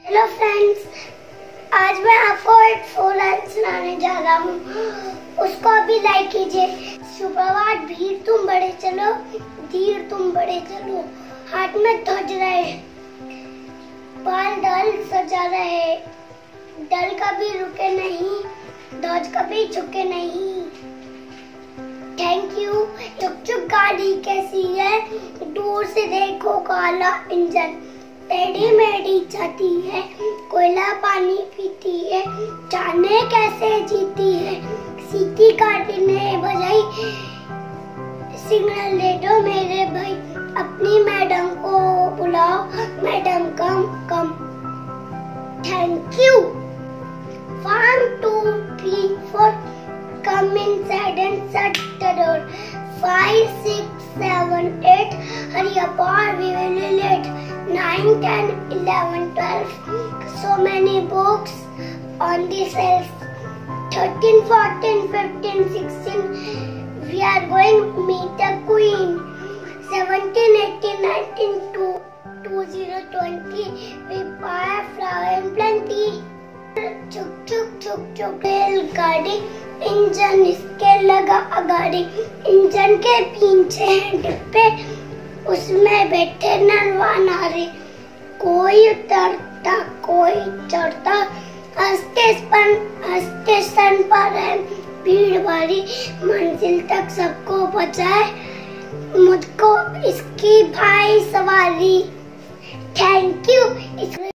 Hello friends, आज मैं आपको एक 4 लाइन सुनाने जा रहा हूँ। उसको अभी लाइक कीजिए। सुप्रभात भीड़ तुम बड़े चलो, धीर तुम बड़े चलो। हाथ में ध्वज रहे, बाल दल सजा रहे। दल कभी रुके नहीं, ध्वज कभी झुके नहीं। Thank you. चुक चुक गाड़ी कैसी है, दूर से देखो काला इंजन। टेढ़ी मेढ़ी जाती है, कोयला पानी पीती है। जाने कैसे जीती है, सीटी गाड़ी ने बजाई। सिग्नल दे दो मेरे भाई, अपनी मैडम को बुलाओ, madam come come. Thank you. 1 2 3 4 come inside and shut the door. 5 6 7 8 hurry up or we will be late. 9 10 11 12 so many books on the shelf. 13 14 15 16 we are going to meet the queen. 17 18 19 20 20 we buy flower and plenty. चुक चुक चुक चुक रेलगाड़ी, engine इसके लगा अगाड़ी। Engine के पीछे हैं डिब्बे, उसमें बैठे नरवा नारे। कोई उतरता कोई चढ़ता, स्टेशन पर है भीड़ भारी। मंजिल तक सबको पहुंचाए, मुझको इसकी भाई सवारी। Thank you.